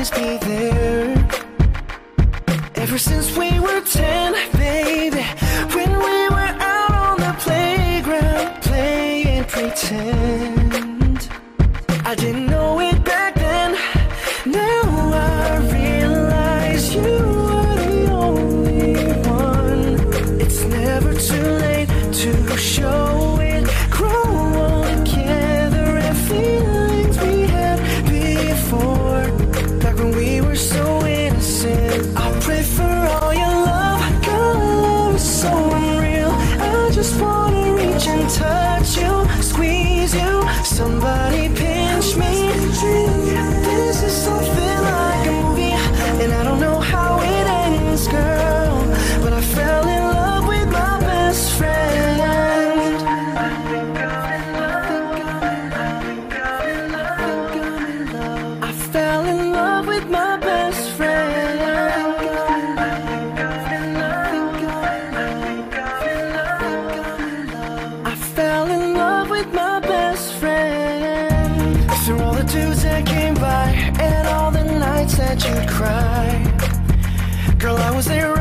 always be there. Ever since we were 10, baby, when we were out on the playground playing pretend. I didn't know it back then. Now I realize you are the only one. It's never too late to show it. Grow old together and feelings we had before. Back when we were so innocent. I pray for all your love. Girl, love is so unreal. I just wanna reach and touch you, squeeze you. Somebody pinch me. This is something like a movie, and I don't know how it ends, girl, but I fell in love with my best friend. I fell in love with my best friend. I fell in love with my best friend. Through all the dudes that came by and all the nights that you'd cry, girl, I was there